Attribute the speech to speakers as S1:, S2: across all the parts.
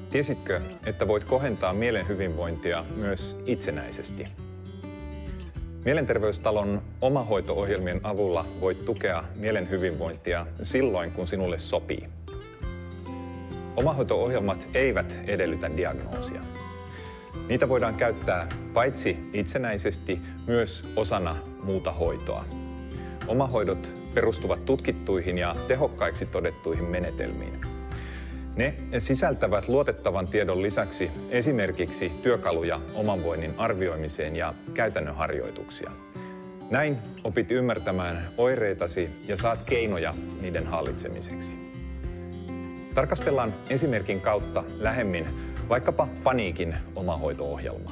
S1: Tiesitkö, että voit kohentaa mielen hyvinvointia myös itsenäisesti? Mielenterveystalon omahoito-ohjelmien avulla voit tukea mielen hyvinvointia silloin, kun sinulle sopii. Omahoito-ohjelmat eivät edellytä diagnoosia. Niitä voidaan käyttää paitsi itsenäisesti myös osana muuta hoitoa. Omahoidot perustuvat tutkittuihin ja tehokkaiksi todettuihin menetelmiin. Ne sisältävät luotettavan tiedon lisäksi esimerkiksi työkaluja omanvoinnin arvioimiseen ja käytännön harjoituksia. Näin opit ymmärtämään oireitasi ja saat keinoja niiden hallitsemiseksi. Tarkastellaan esimerkin kautta lähemmin vaikkapa paniikin omahoito-ohjelmaa.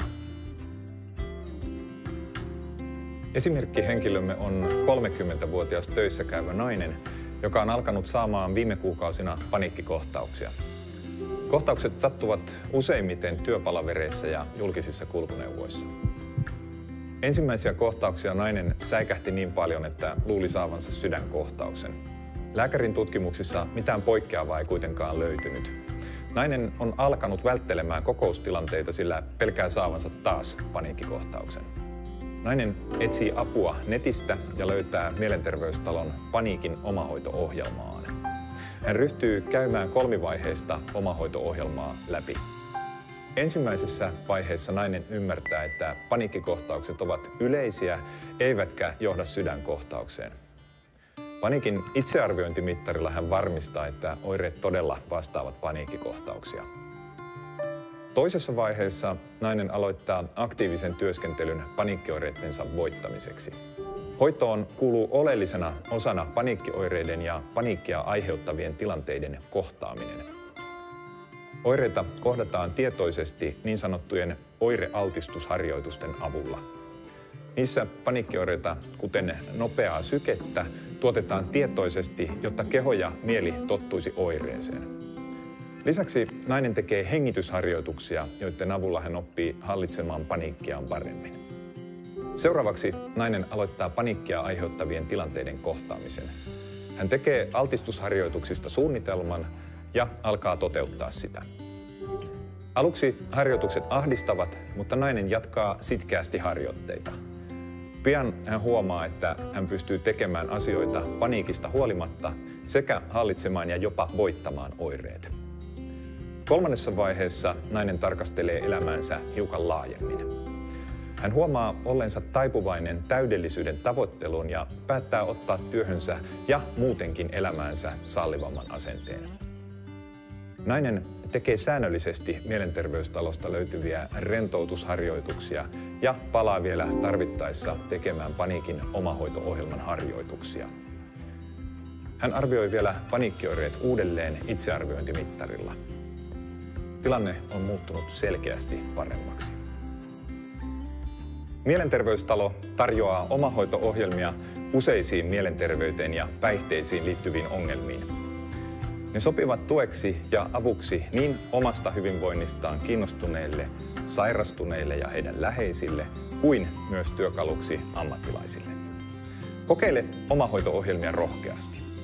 S1: Esimerkkihenkilömme on 30-vuotias töissä käyvä nainen, joka on alkanut saamaan viime kuukausina paniikkikohtauksia. Kohtaukset sattuvat useimmiten työpalavereissa ja julkisissa kulkuneuvoissa. Ensimmäisiä kohtauksia nainen säikähti niin paljon, että luuli saavansa sydänkohtauksen. Lääkärin tutkimuksissa mitään poikkeavaa ei kuitenkaan löytynyt. Nainen on alkanut välttelemään kokoustilanteita, sillä pelkää saavansa taas paniikkikohtauksen. Nainen etsii apua netistä ja löytää Mielenterveystalon Paniikin omahoito-ohjelmaan. Hän ryhtyy käymään kolmivaiheista omahoito-ohjelmaa läpi. Ensimmäisessä vaiheessa nainen ymmärtää, että paniikkikohtaukset ovat yleisiä eivätkä johda sydänkohtaukseen. Paniikin itsearviointimittarilla hän varmistaa, että oireet todella vastaavat paniikkikohtauksia. Toisessa vaiheessa nainen aloittaa aktiivisen työskentelyn paniikkioireittensa voittamiseksi. Hoitoon kuuluu oleellisena osana paniikkioireiden ja paniikkia aiheuttavien tilanteiden kohtaaminen. Oireita kohdataan tietoisesti niin sanottujen oirealtistusharjoitusten avulla. Niissä paniikkioireita, kuten nopeaa sykettä, tuotetaan tietoisesti, jotta keho ja mieli tottuisi oireeseen. Lisäksi nainen tekee hengitysharjoituksia, joiden avulla hän oppii hallitsemaan paniikkiaan paremmin. Seuraavaksi nainen aloittaa paniikkia aiheuttavien tilanteiden kohtaamisen. Hän tekee altistusharjoituksista suunnitelman ja alkaa toteuttaa sitä. Aluksi harjoitukset ahdistavat, mutta nainen jatkaa sitkeästi harjoitteita. Pian hän huomaa, että hän pystyy tekemään asioita paniikista huolimatta sekä hallitsemaan ja jopa voittamaan oireet. Kolmannessa vaiheessa nainen tarkastelee elämäänsä hiukan laajemmin. Hän huomaa olleensa taipuvainen täydellisyyden tavoitteluun ja päättää ottaa työhönsä ja muutenkin elämäänsä sallivamman asenteen. Nainen tekee säännöllisesti Mielenterveystalosta löytyviä rentoutusharjoituksia ja palaa vielä tarvittaessa tekemään Paniikin omahoito-ohjelman harjoituksia. Hän arvioi vielä paniikkioireet uudelleen itsearviointimittarilla. Tilanne on muuttunut selkeästi paremmaksi. Mielenterveystalo tarjoaa omahoito-ohjelmia useisiin mielenterveyteen ja päihteisiin liittyviin ongelmiin. Ne sopivat tueksi ja avuksi niin omasta hyvinvoinnistaan kiinnostuneille, sairastuneille ja heidän läheisille, kuin myös työkaluksi ammattilaisille. Kokeile omahoito-ohjelmia rohkeasti.